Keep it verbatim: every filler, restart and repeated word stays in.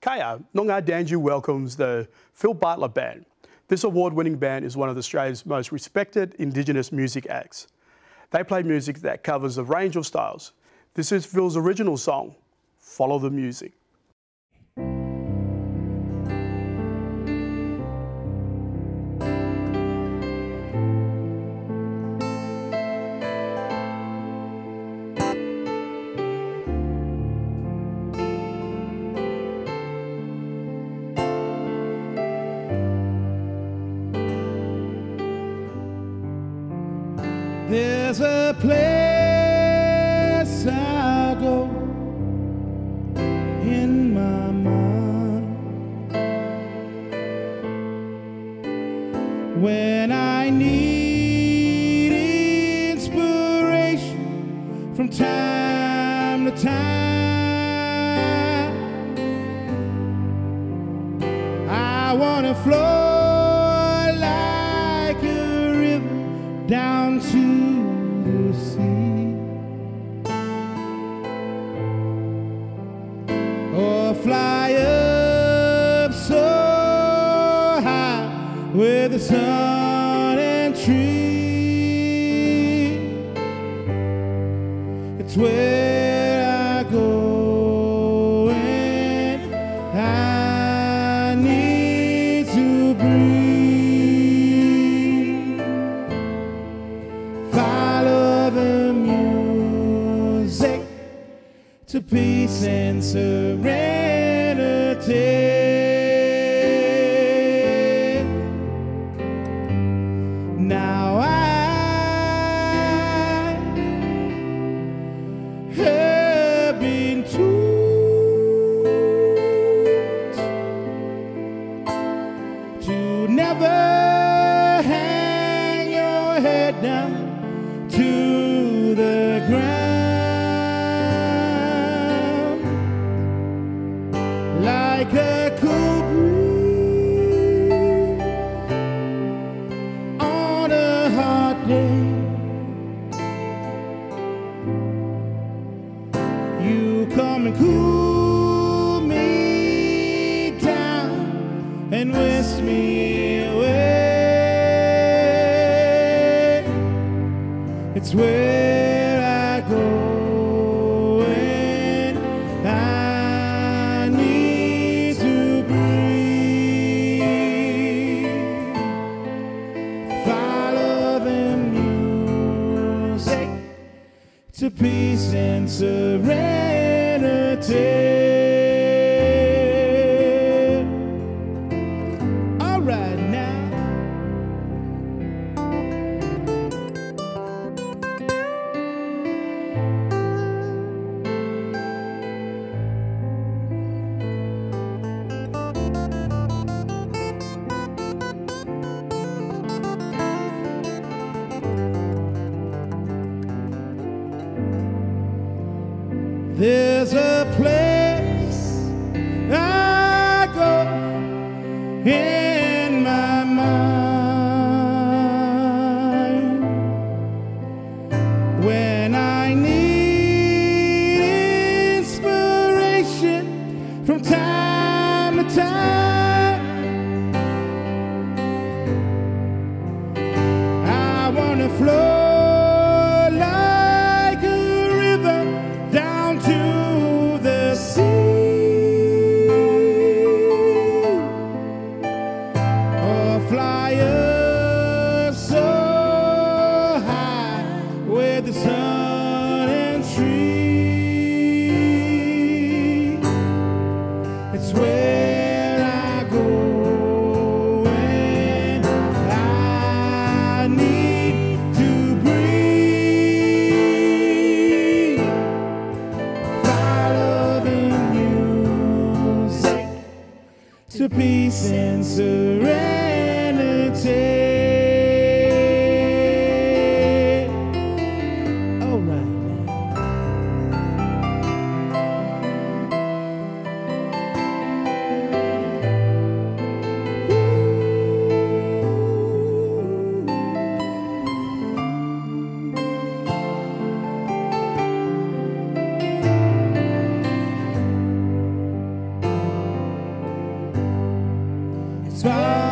Kaya, Noongar Danju welcomes the Phil Bartlett Band. This award-winning band is one of Australia's most respected Indigenous music acts. They play music that covers a range of styles. This is Phil's original song, Follow the Music. There's a place I go in my mind when I need inspiration from time to time. I wanna flow like a river down to the sea, or fly up so high with the sun and trees. It's where I go when I need to breathe. To peace and serenity. Now I have been taught to never hang your head down to the ground. Like a cool breeze on a hot day, you come and cool me down and whisk me away. It's where I go when I need to breathe. Follow the music to peace and serenity. All right now. There's a place I go in my mind when I need inspiration from time to time. I wanna flow like a river down to the Swallow